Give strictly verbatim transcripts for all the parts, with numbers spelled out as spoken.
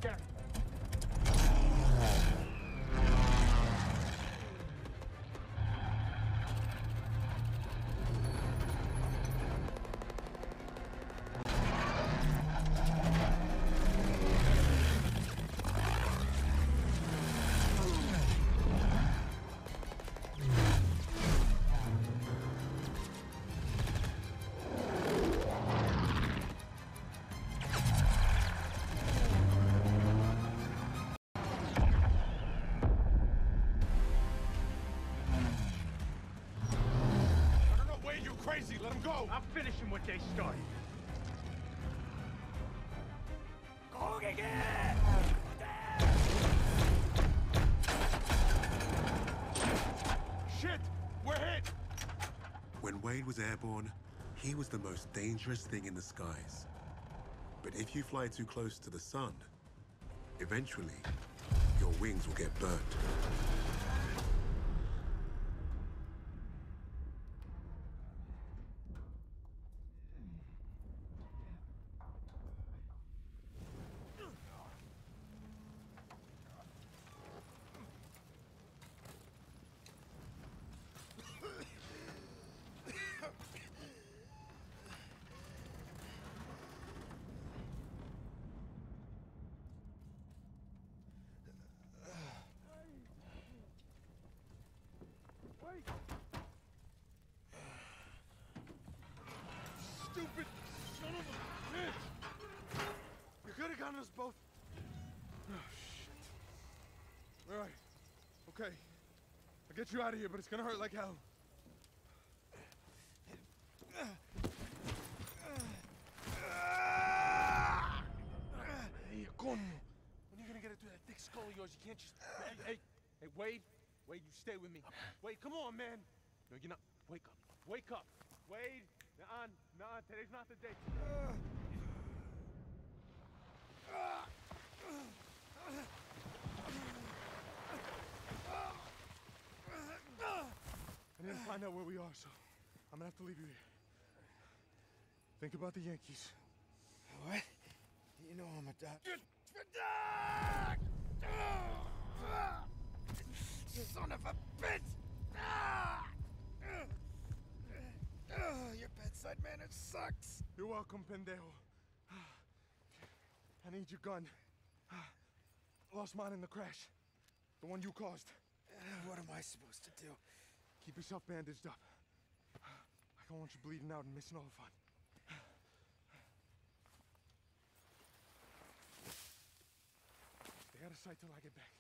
deck. Crazy, let them go! I'm finishing what they started. Shit! We're hit! When Wade was airborne, he was the most dangerous thing in the skies. But if you fly too close to the sun, eventually, your wings will get burnt. Stupid son of a bitch! You could have gotten us both. Oh, shit. All right. Okay. I'll get you out of here, but it's gonna hurt like hell. Hey, coño. When are you gonna get it through that thick skull of yours? You can't just... Hey, hey, hey, Wade. Wade, you stay with me. Wade, come on, man. No, you're not. Wake up. Wake up. Wade. Nuh-uh. Nuh-uh. Today's not the day. I didn't find out where we are, so I'm gonna have to leave you here. Think about the Yankees. What? You know I'm a doctor. Son of a bitch! Your bedside manner sucks. You're welcome, pendejo. I need your gun. Lost mine in the crash. The one you caused. What am I supposed to do? Keep yourself bandaged up. I don't want you bleeding out and missing all the fun. Stay out of sight till I get back.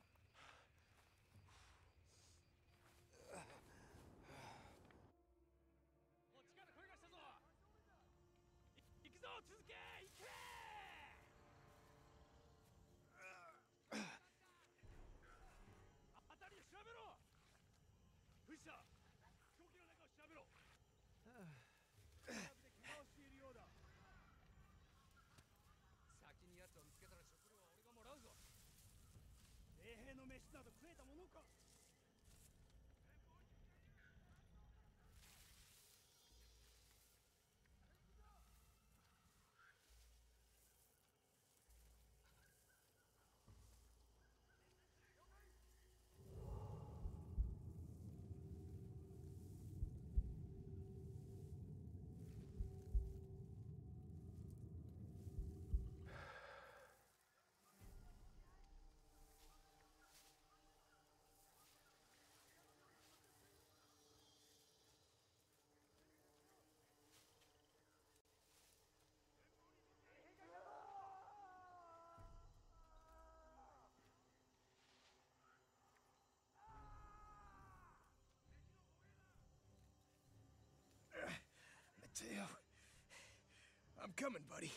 Mateo, I'm coming, buddy.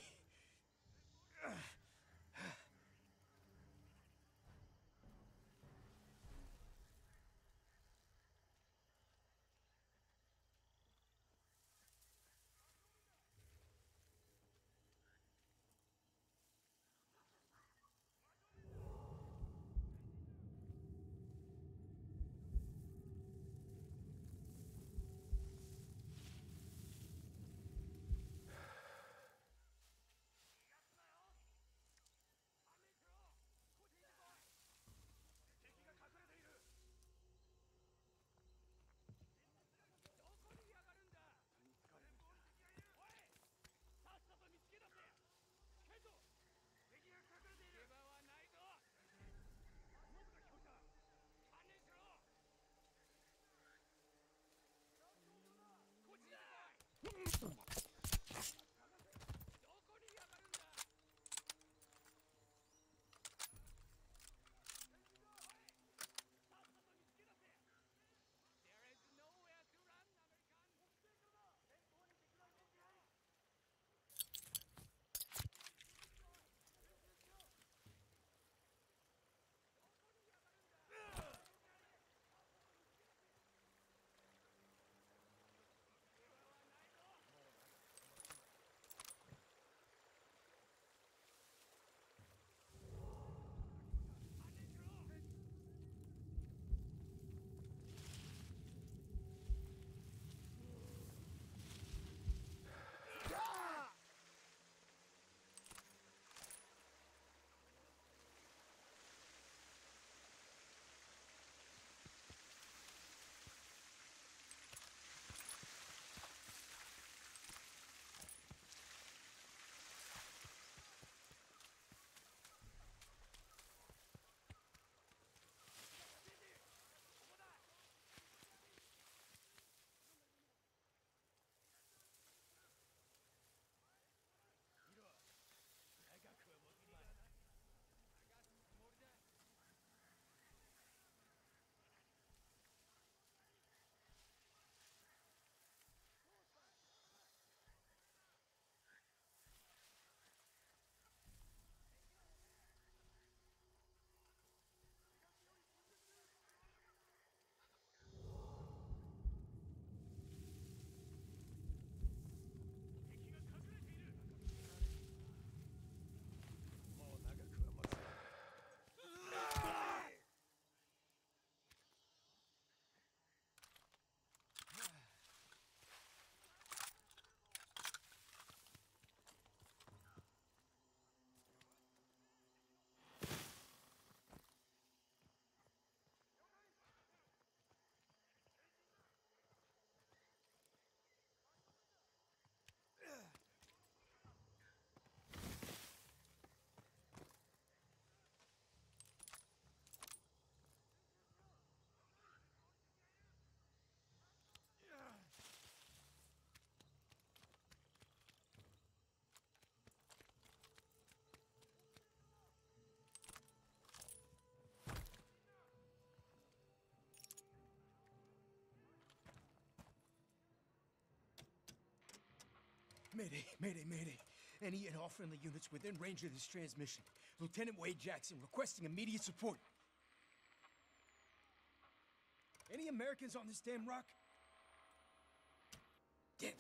Mayday, mayday, mayday. Any and all friendly units within range of this transmission. Lieutenant Wade Jackson requesting immediate support. Any Americans on this damn rock? Damn.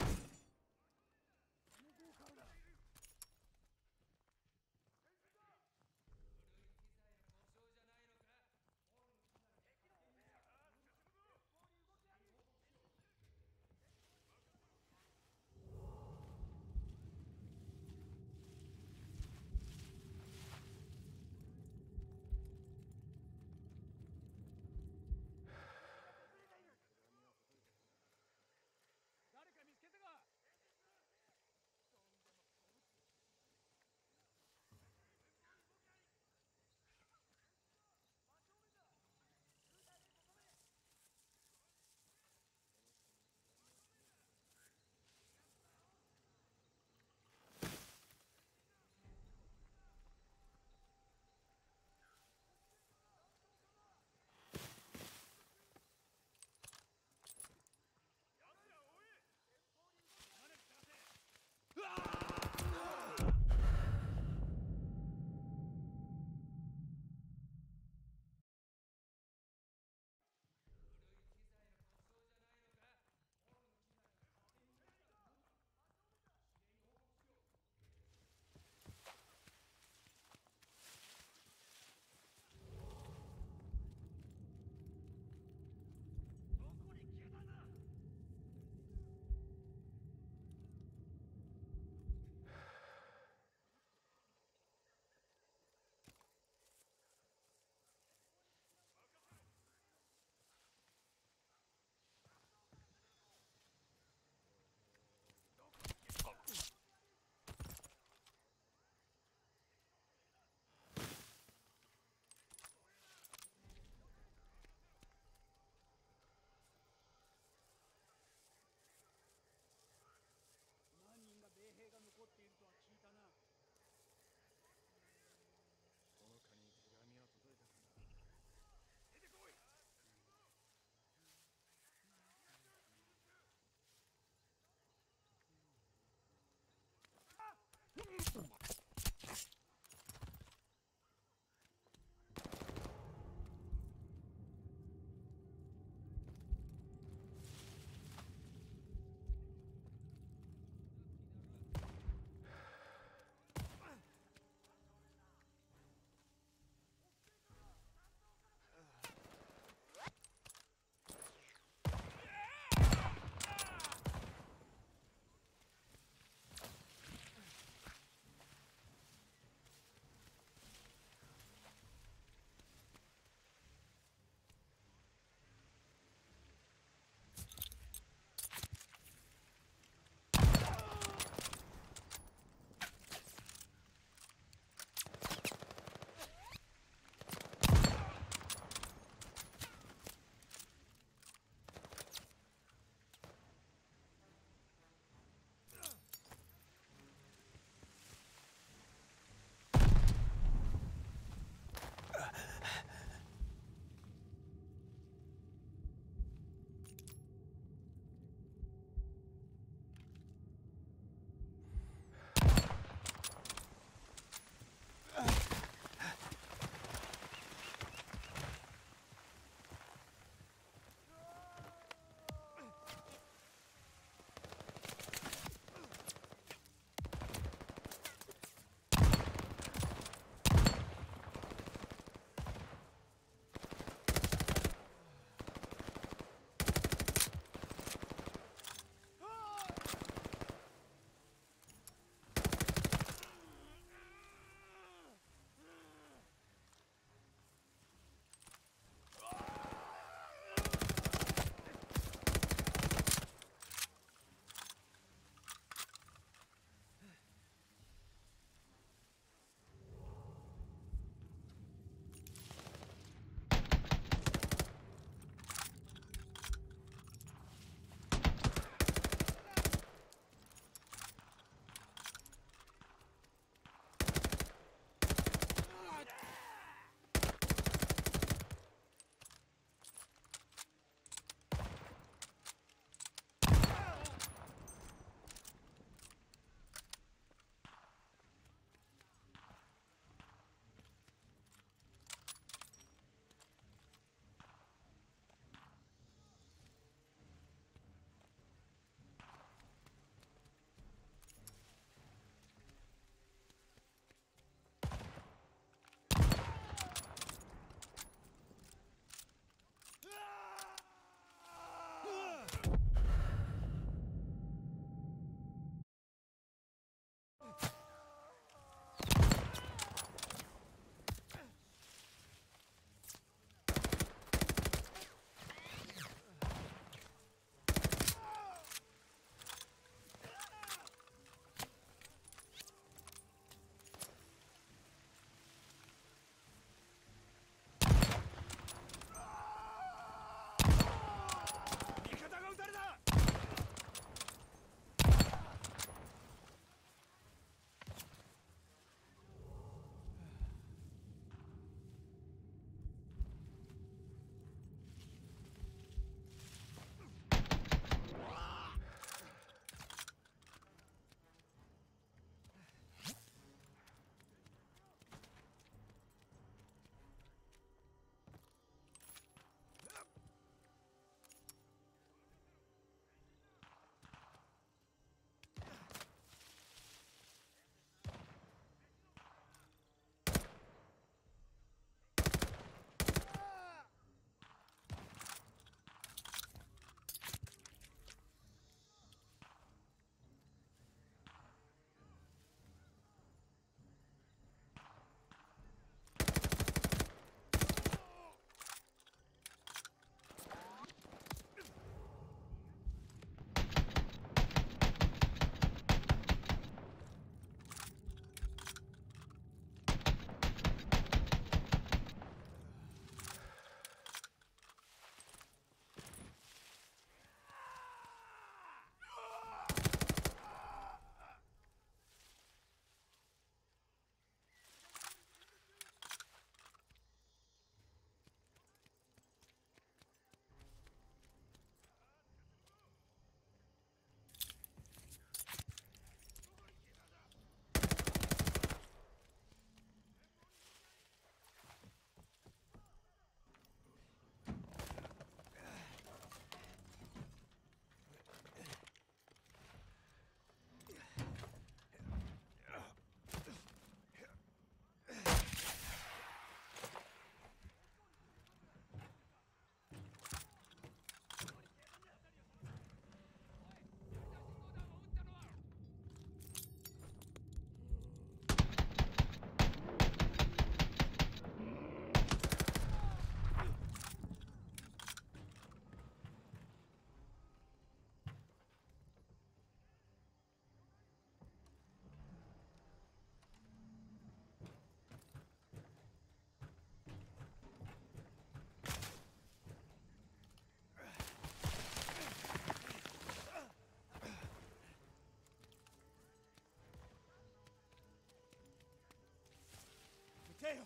Damn!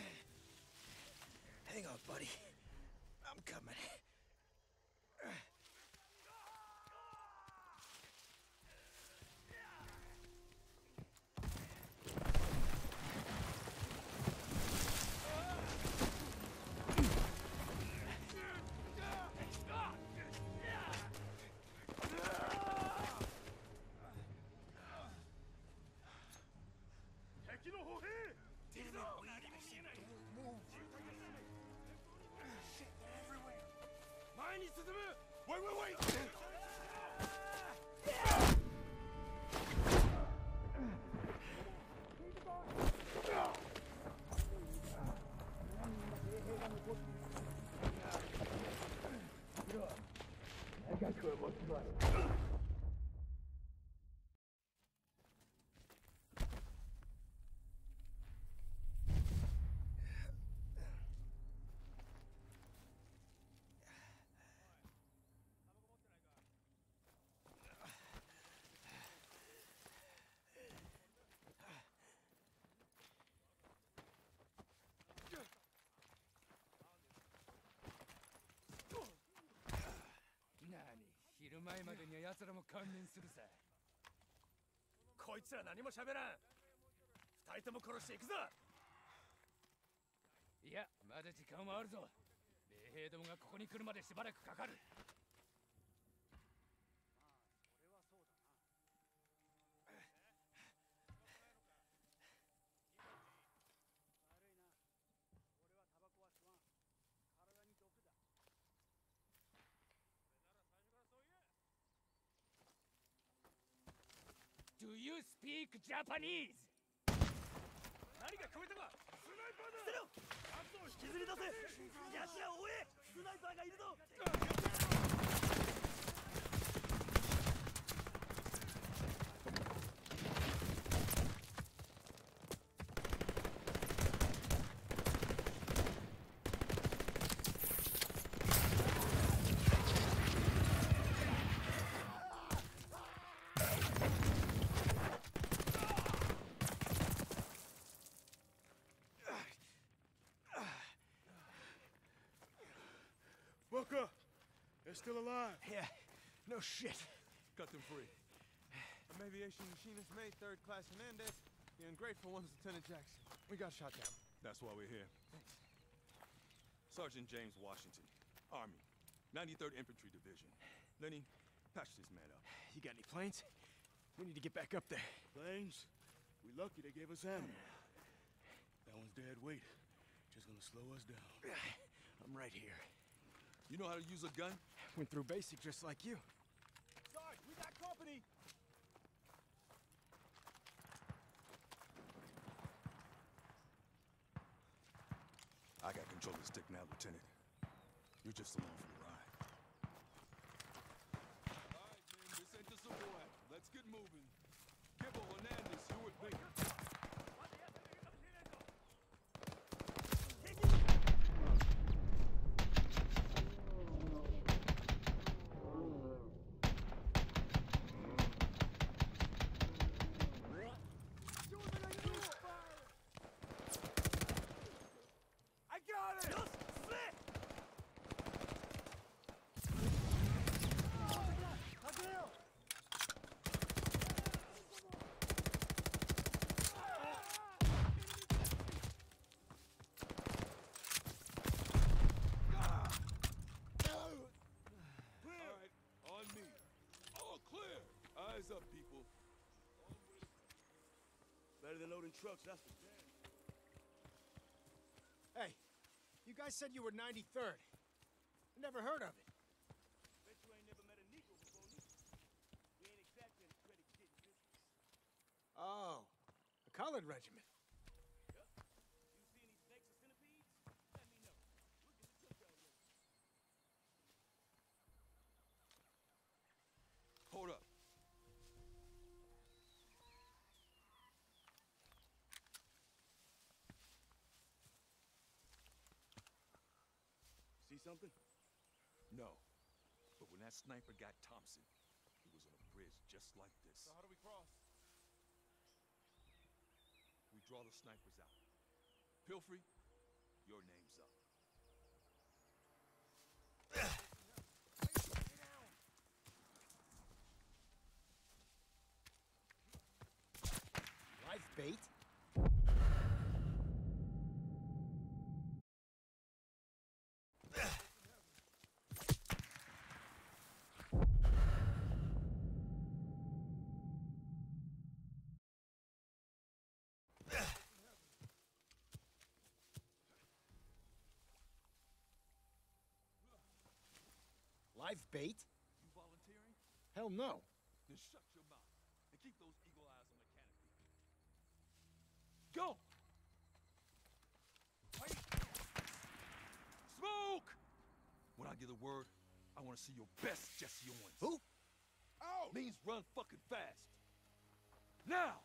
Hang on, buddy. I'm coming. Wait, wait, wait! Nani, 昼前までには奴らも観念するさ。こいつら何も喋らん。二人とも殺していくぞ。いや、まだ時間はあるぞ。米兵どもがここに来るまでしばらくかかる。Do you speak Japanese? 何が聞こえたか？スナイパーだ！捨てろ！カツを引きずり出せ！ヤシラを追え！スナイパーがいるぞ！ Booker! They're still alive. Yeah, no shit. Cut them free. I'm aviation machinist mate, third class Hernandez. The ungrateful one's Lieutenant Jackson. We got shot down. That's why we're here. Thanks. Sergeant James Washington, Army, ninety-third Infantry Division. Lenny, patch this man up. You got any planes? We need to get back up there. Planes? We lucky they gave us ammo. That one's dead weight. Just gonna slow us down. I'm right here. You know how to use a gun? Went through basic just like you. Sarge, we got company! I got control of the stick now, Lieutenant. You're just along for the ride. All right, men, this ain't the civil act. Let's get moving. Gibble, Hernandez, you with me. Eyes up, people. Better than loading trucks, that's for damn. Hey, you guys said you were ninety-third. Never heard of it. Bet you ain't never met a Negro before, me. We ain't exactly in the credit getting business. Oh, a colored regiment. Yep. You see any snakes or centipedes? Let me know. We'll get the cookout ready. Hold up. See something? No. But when that sniper got Thompson, he was on a bridge just like this. So how do we cross? We draw the snipers out. Pilfrey, your name's up. Live bait? Live bait? You volunteering? Hell no. Then shut your mouth and keep those eagle eyes on the canopy. Go! Wait! Smoke! When I give the word, I want to see your best Jesse Owens. Who? Oh! Means run fucking fast. Now!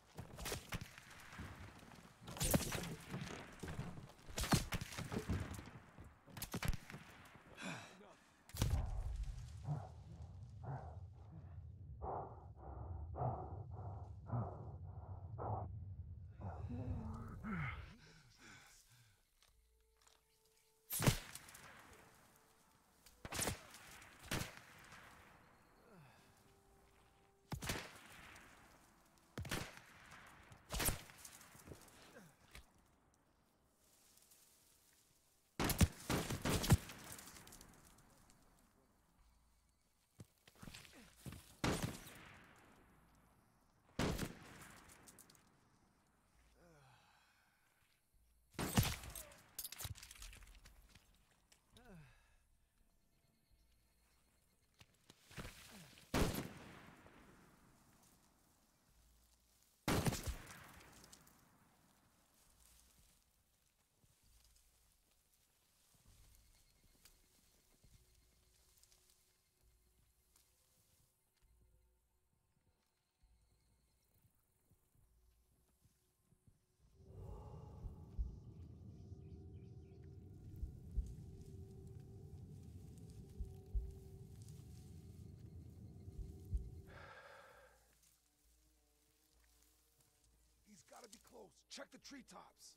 He's gotta be close. Check the treetops.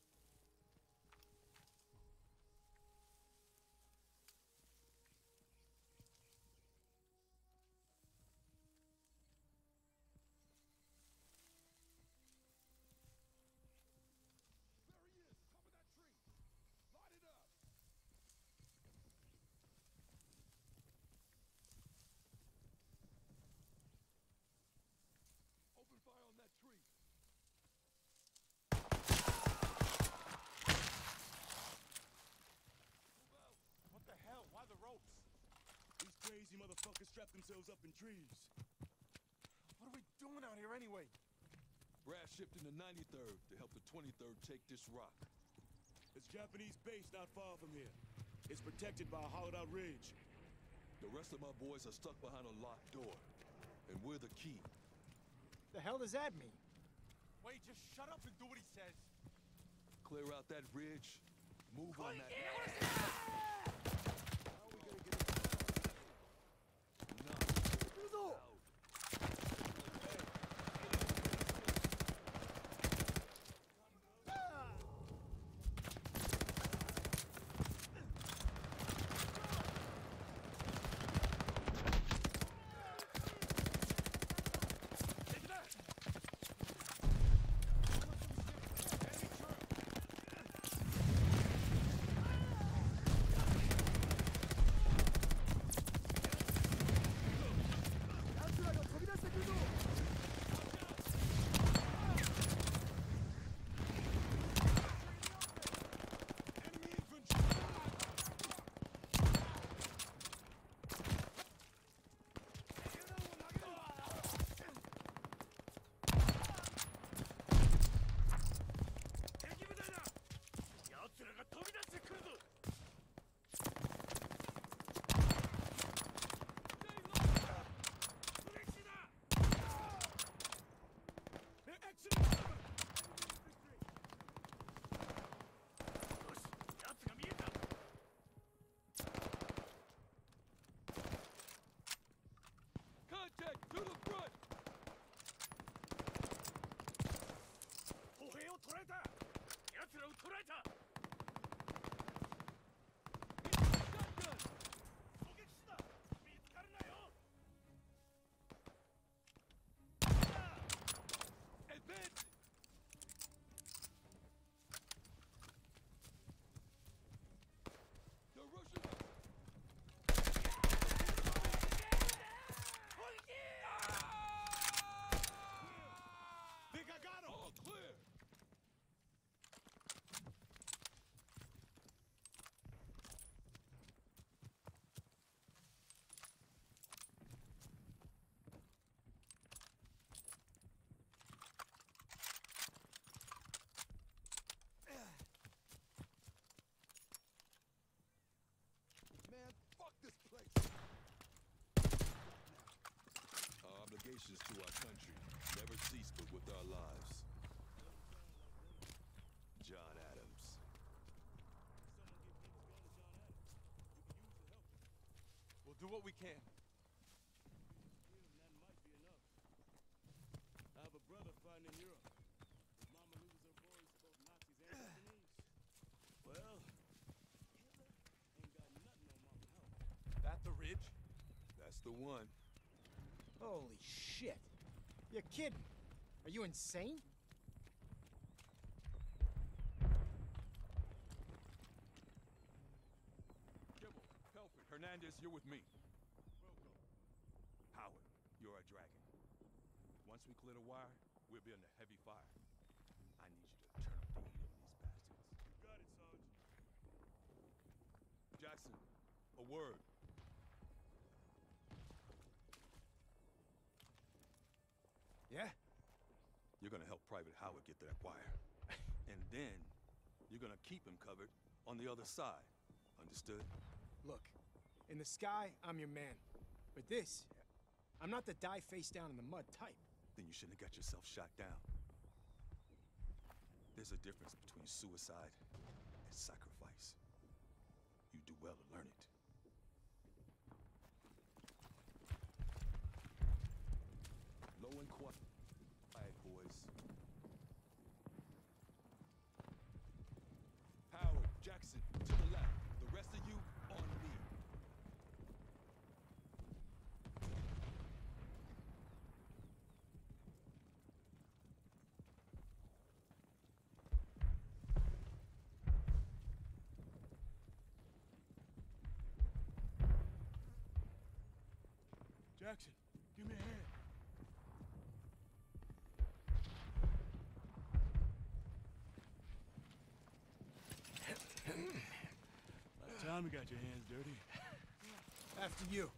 There he is! Top of that tree! Light it up! Open fire on that tree! What the hell? Why the ropes? These crazy motherfuckers strap themselves up in trees. What are we doing out here anyway? Brass shipped in the ninety-third to help the twenty-third take this rock. It's Japanese base not far from here. It's protected by a hollowed-out ridge. The rest of my boys are stuck behind a locked door. And we're the key. The hell does that mean? Wait, just shut up and do what he says. Clear out that ridge. Move on that. Do what we can. That might be enough. I have a brother fighting in Europe. His mama loses her boys to both Nazis and Japanese. Well, Hitler ain't got nothing on mama help. That the ridge? That's the one. Holy shit. You're kidding. Are you insane? Kibble, Pelford, Hernandez, you're with me. Welcome. Howard, you're our dragon. Once we clear the wire, we'll be under heavy fire. I need you to turn up the heat on these bastards. You got it, Sarge. Jackson, a word. Yeah? You're gonna help Private Howard get to that wire. And then, you're gonna keep him covered on the other side. Understood? Look, in the sky, I'm your man. But this, I'm not the die face down in the mud type. Then you shouldn't have got yourself shot down. There's a difference between suicide and sacrifice. You do well to learn it. Low and quiet, boys. Howard, Jackson, to the left. The rest of you, on me. Jackson, give me a hand. About time you got your hands dirty. After you.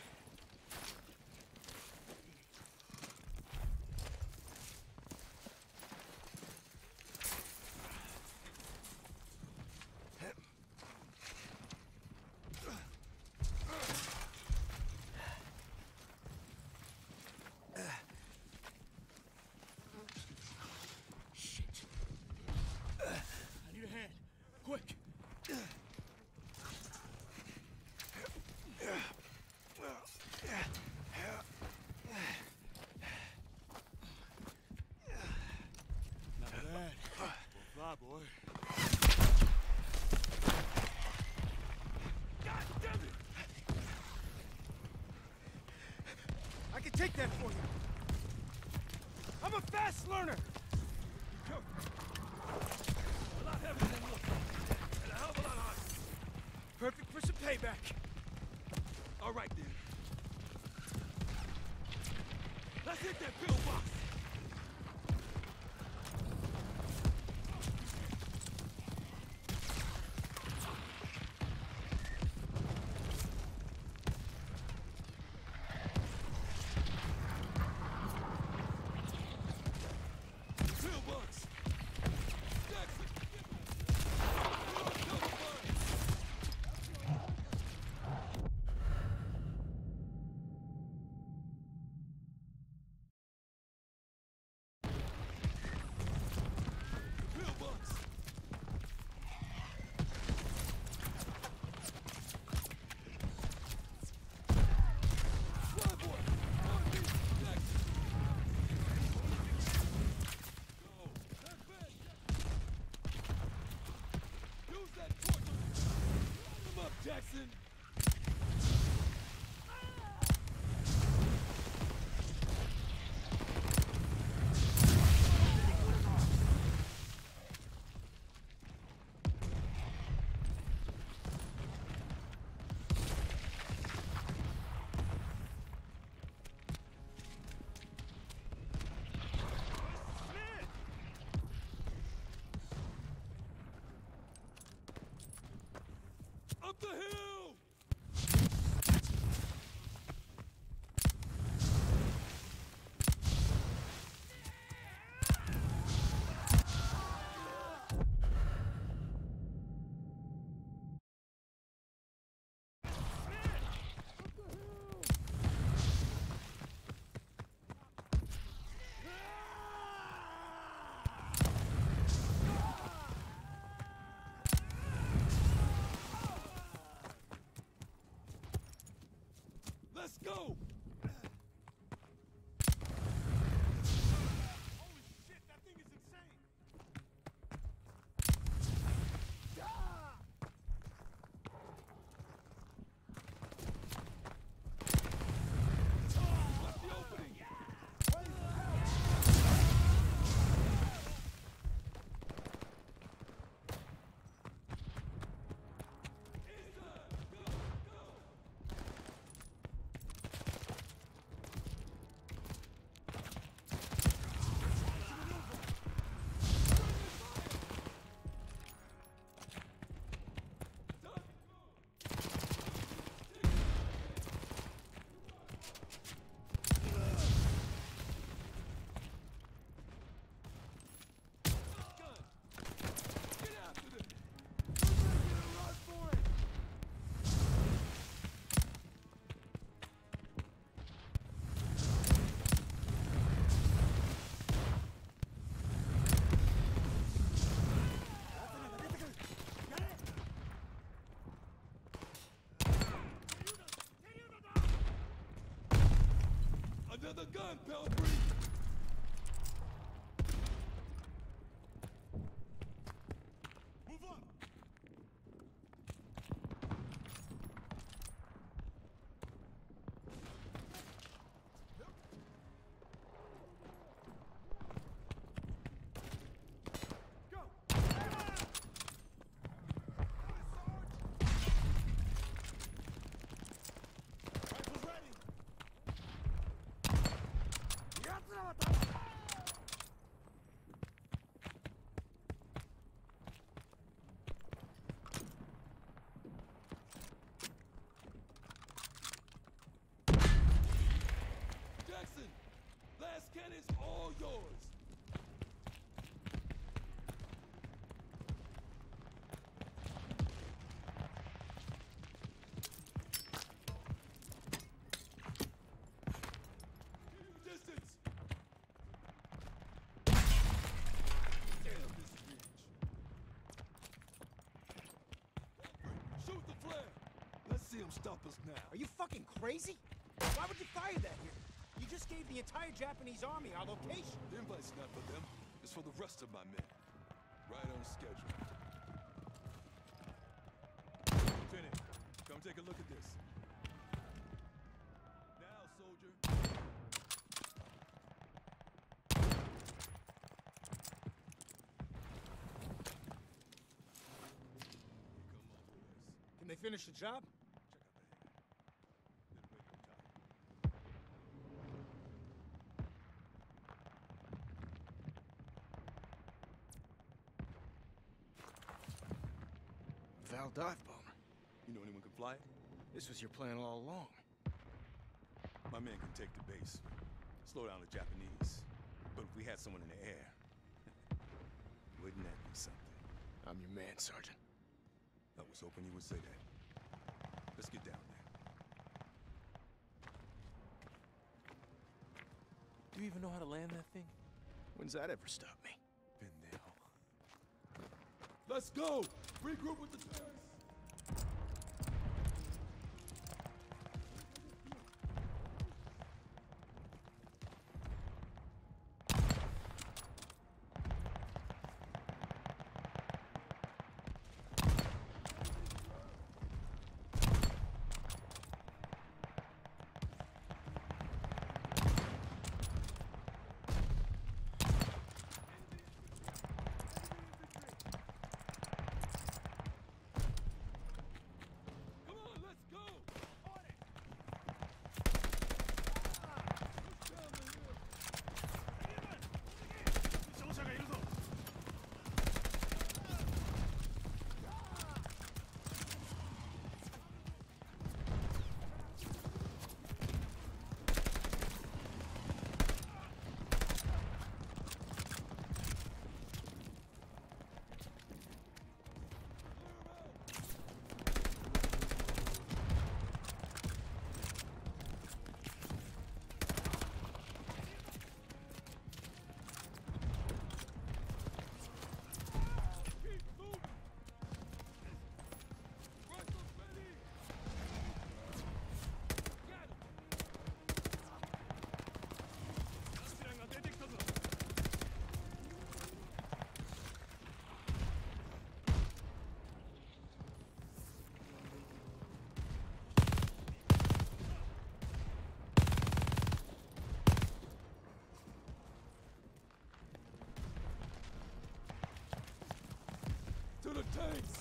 I need a hand. Quick. Not bad. Well, fly, boy. God damn it! I can take that for you. I'm a fast learner. A lot heavier than looking. And a hell of a lot harder. Perfect for some payback. All right, then. Let's hit that pillbox! Pillbox! Jackson! Pillbox! Fly, boy! On me! Jackson! Go! Not bad, Jackson! Use that torch! Light him up, Jackson! Up the hill! go! Holy shit, that thing is insane! What's the opening? Another gun, Pelfrey! Move on! Go! Rifles ready! Jackson! Last cannon's all yours! Distance! Damn this bitch! Shoot the flare! Let's see him stop us now. Are you fucking crazy? Why would you fire that here? You just gave the entire Japanese army our location. The invite's not for them. It's for the rest of my men. Right on schedule. Lieutenant, come take a look at this. Now, soldier. Can they finish the job? Val dive bomber. You know anyone can fly it? This was your plan all along. My men can take the base, slow down the Japanese. But if we had someone in the air, wouldn't that be something? I'm your man, Sergeant. I was hoping you would say that. Let's get down there. Do you even know how to land that thing? When's that ever stopped me? Been there. Let's go! Regroup with the terrorists! tanks!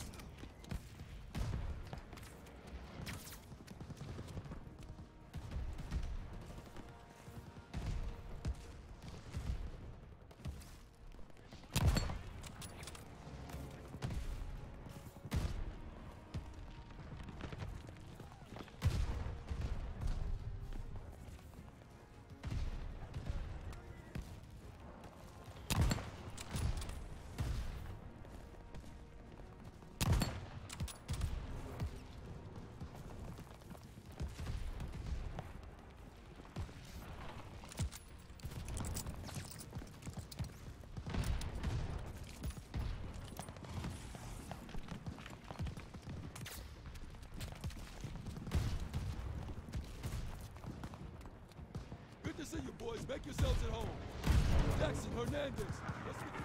Good to see you boys. Make yourselves at home. Jackson, Hernandez. Let's get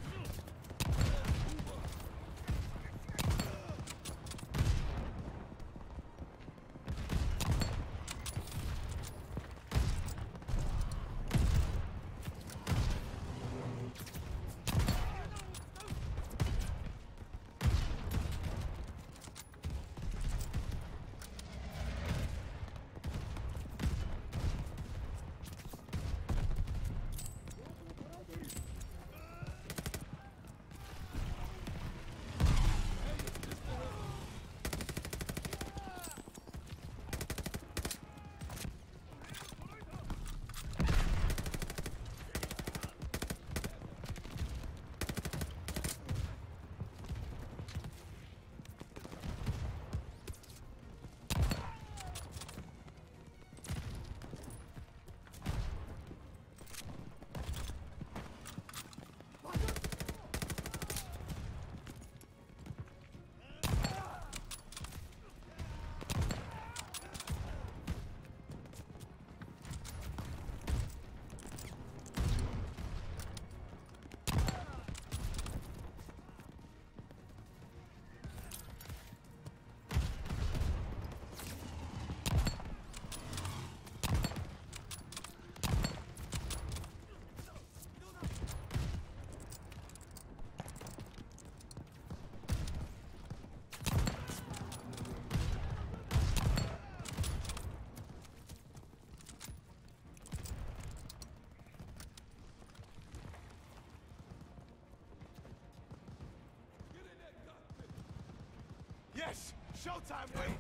Yes! Showtime, Wade!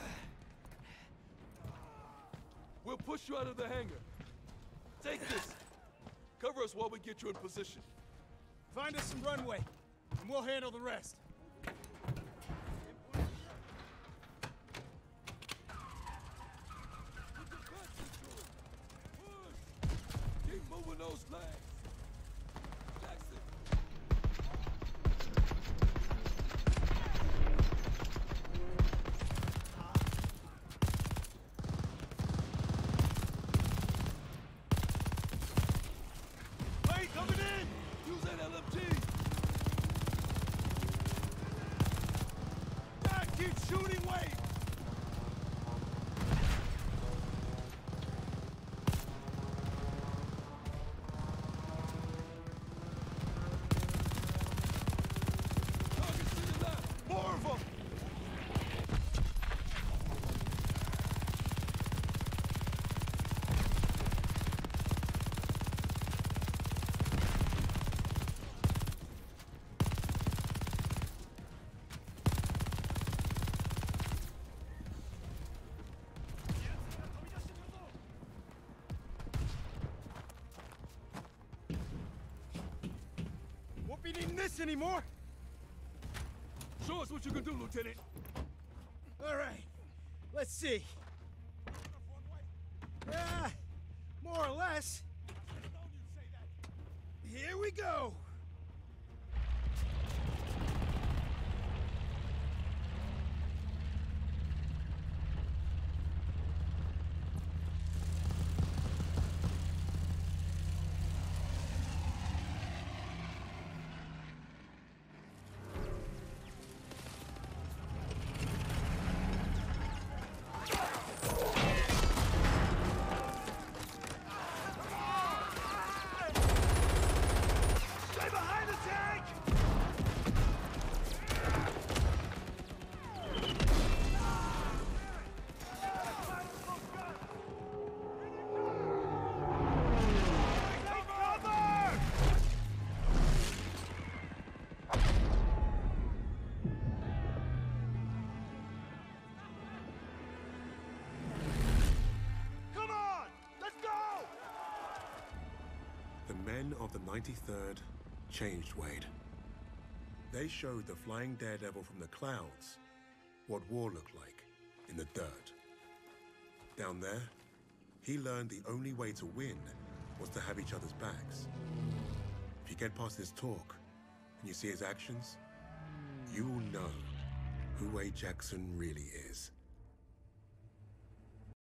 We'll push you out of the hangar. Take this. Cover us while we get you in position. Find us some runway, and we'll handle the rest. Keep moving those flags. Jackson. Wade, coming in! Use that L M G. God, keep shooting, Wade! Targets to the left. More of them! Won't be needing this anymore! Show us what you can do, Lieutenant. All right, let's see. Ah, more or less. Here we go. men of the ninety-third changed Wade. They showed the flying daredevil from the clouds what war looked like in the dirt. Down there, he learned the only way to win was to have each other's backs. If you get past his talk and you see his actions, you will know who Wade Jackson really is.